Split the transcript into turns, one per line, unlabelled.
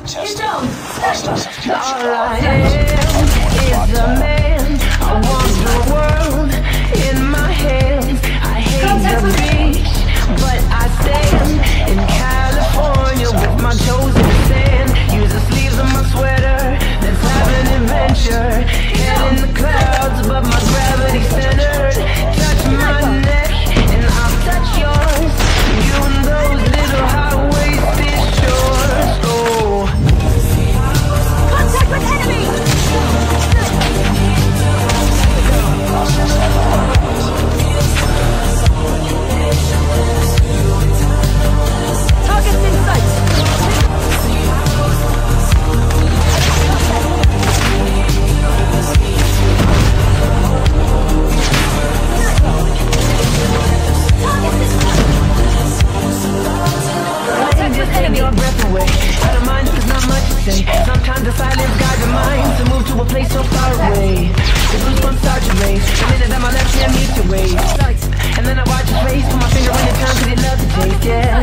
I am is a man. I want the world in my hands. I hate the beach, but I stand in California with my toes in the sand. Use the sleeves of my sweater. Let's have an adventure. Head in the clouds, but my gravity's centered. Touch my neck, and I'll touch yours. You and those little high-waisted shorts. Oh. Contact with enemy! Targets in sight! Just take your breath away. Out of mind, there's not much to say. Sometimes the silence guides the mind to move to a place so far away. The goosebumps start to race the minute that my left hand meets your waist. And then I watch his face, put my finger in his tongue 'cause he loves to taste, yeah.